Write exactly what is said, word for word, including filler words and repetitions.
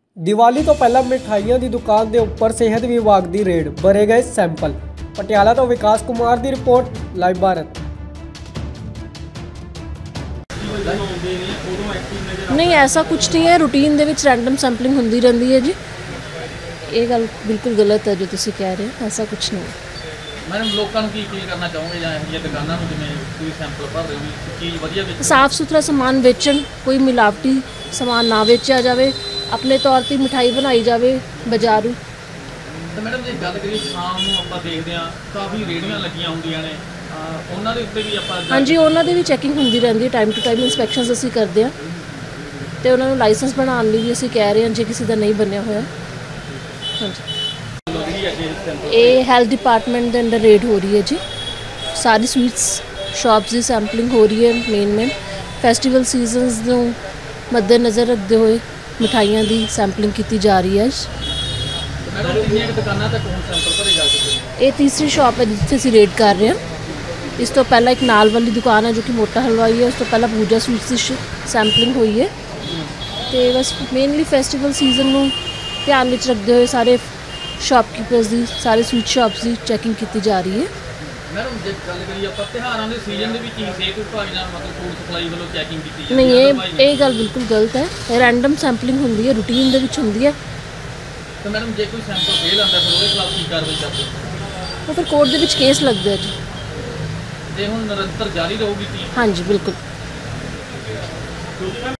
ਦੀਵਾਲੀ ਤੋਂ ਪਹਿਲਾਂ ਮਿਠਾਈਆਂ ਦੀ ਦੁਕਾਨ ਦੇ ਉੱਪਰ ਸਿਹਤ ਵਿਭਾਗ ਦੀ ਰੇਡ, ਭਰੇ ਗਏ ਸੈਂਪਲ। ਪਟਿਆਲਾ ਤੋਂ ਵਿਕਾਸ ਕੁਮਾਰ ਦੀ ਰਿਪੋर्ट, ਲਾਈਵ ਭਾਰਤ। नहीं ऐसा कुछ नहीं है, रूटीन ਦੇ ਵਿੱਚ रैंडम सैंपलिंग ਹੁੰਦੀ ਰਹਿੰਦੀ ਹੈ जी। ਇਹ ਗੱਲ ਬਿਲਕੁਲ ਗਲਤ ਹੈ ਜੋ ਤੁਸੀਂ ਕਹਿ ਰਹੇ ਹੋ, ऐसा कुछ नहीं है। मैडम लोगों को की अपील करना चाहोगे ਜਾਂ ਇਹ ਦੁਕਾਨਾਂ ਨੂੰ ਜਿਵੇਂ ਤੁਸੀਂ ਸੈਂਪਲ ਭਰ ਰਹੇ ਹੋ ਚੀਜ਼ ਵਧੀਆ ਵੇਚੋ, ਸਾਫ਼ ਸੁਥਰਾ ਸਮਾਨ ਵੇਚਣ, ਕੋਈ ਮਿਲਾਵਟੀ ਸਮਾਨ ਨਾ ਵੇਚਿਆ ਜਾਵੇ, ਆਪਣੇ ਤੌਰ ਤੇ ਮਿਠਾਈ ਬਣਾਈ ਜਾਵੇ ਬਾਜ਼ਾਰੂ। ਤੇ ਮੈਡਮ ਜੇ ਗੱਲ ਕਰੀਏ ਸ਼ਾਮ ਨੂੰ ਆਪਾਂ ਦੇਖਦੇ ਹਾਂ ਕਾਫੀ ਰੇਹੜੀਆਂ ਲੱਗੀਆਂ ਹੁੰਦੀਆਂ ਨੇ, ਉਹਨਾਂ ਦੇ ਉੱਤੇ ਵੀ ਆਪਾਂ ਹਾਂਜੀ ਉਹਨਾਂ ਦੀ ਵੀ ਚੈਕਿੰਗ ਹੁੰਦੀ ਰਹਿੰਦੀ ਹੈ, ਟਾਈਮ ਟੂ ਟਾਈਮ ਇਨਸਪੈਕਸ਼ਨਸ ਅਸੀਂ ਕਰਦੇ ਹਾਂ ਤੇ ਉਹਨਾਂ ਨੂੰ ਲਾਇਸੈਂਸ ਬਣਾਉਣ ਲਈ ਵੀ ਅਸੀਂ ਕਹਿ ਰਹੇ ਹਾਂ ਜੇ ਕਿਸੇ ਦਾ ਨਹੀਂ ਬਣਿਆ ਹੋਇਆ। ਹਾਂਜੀ ਇਹ ਹੈਲਥ ਡਿਪਾਰਟਮੈਂਟ ਦੇ ਅੰਡਰ ਰੇਡ ਹੋ ਰਹੀ ਹੈ ਜੀ। ਸਾਰੀ ਸਵੀਟਸ ਸ਼ਾਪਸ ਦੀ ਸੈਂਪਲਿੰਗ ਹੋ ਰਹੀ ਹੈ। ਮੇਨ ਮੇਨ ਫੈਸਟੀਵਲ ਸੀਜ਼ਨਸ ਨੂੰ ਮੱਦੇ ਨਜ਼ਰ ਰੱਖਦੇ ਹੋਏ ਮਿਠਾਈਆਂ ਦੀ ਸੈਂਪਲਿੰਗ ਕੀਤੀ ਜਾ ਰਹੀ ਹੈ। ਮੈਡਮ ਕਿੰਨੀਆਂ ਦੁਕਾਨਾਂ ਤੱਕ ਹੁਣ ਸੈਂਪਲ ਭਰੇ ਜਾ ਚੁੱਕੇ ਨੇ? ਇਹ ਤੀਸਰੀ ਸ਼ਾਪ ਹੈ ਜਿੱਥੇ ਅਸੀਂ ਰੇਡ ਕਰ ਰਹੇ ਹਾਂ। ਇਸ ਤੋਂ ਪਹਿਲਾਂ ਇੱਕ ਨਾਲ ਵਾਲੀ ਦੁਕਾਨ ਹੈ ਜੋ ਕਿ ਮੋਟਾ ਹਲਵਾਈ ਹੈ, ਉਸ ਤੋਂ ਪਹਿਲਾਂ ਪੂਜਾ ਸਵੀਟਸ ਦੀ ਸੈਂਪਲਿੰਗ ਹੋਈ ਹੈ। ਅਤੇ ਬਸ ਮੇਨਲੀ ਫੈਸਟੀਵਲ ਸੀਜ਼ਨ ਨੂੰ ਧਿਆਨ ਵਿੱਚ ਰੱਖਦੇ ਹੋਏ ਸਾਰੇ ਸ਼ਾਪਕੀਪਰਸ ਦੀ, ਸਾਰੇ ਸਵੀਟ ਸ਼ਾਪਸ ਦੀ ਚੈਕਿੰਗ ਕੀਤੀ ਜਾ ਰਹੀ ਹੈ। ਮੈਡਮ ਜੇ ਗੱਲ ਕਰੀਏ ਆਪਾਂ ਤਿਉਹਾਰਾਂ ਦੇ ਸੀਜ਼ਨ ਦੇ ਵਿੱਚ ਹੀ ਸਿਹਤ ਵਿਭਾਗ ਨਾਲ ਮਤਲਬ ਫੂਡ ਸਪਲਾਈ ਵੱਲੋਂ ਚੈਕਿੰਗ ਕੀਤੀ ਜਾਂਦੀ ਨਹੀਂ, ਇਹ ਇਹ ਗੱਲ ਬਿਲਕੁਲ ਗਲਤ ਹੈ। ਇਹ ਰੈਂਡਮ ਸੈਂਪਲਿੰਗ ਹੁੰਦੀ ਹੈ, ਰੂਟੀਨ ਦੇ ਵਿੱਚ ਹੁੰਦੀ ਹੈ। ਤਾਂ ਮੈਡਮ ਜੇ ਕੋਈ ਸੈਂਪਲ ਫੇਲ ਆਉਂਦਾ ਫਿਰ ਉਹਦੇ ਖਿਲਾਫ ਕੀ ਕਾਰਵਾਈ ਕਰਦੇ ਹੋ? ਉਹ ਫਿਰ ਕੋਰਟ ਦੇ ਵਿੱਚ ਕੇਸ ਲੱਗਦਾ ਜੀ। ਜੇ ਹੁਣ ਨਿਰੰਤਰ ਜਾਰੀ ਰਹੂਗੀ ਕੀ? ਹਾਂਜੀ ਬਿਲਕੁਲ।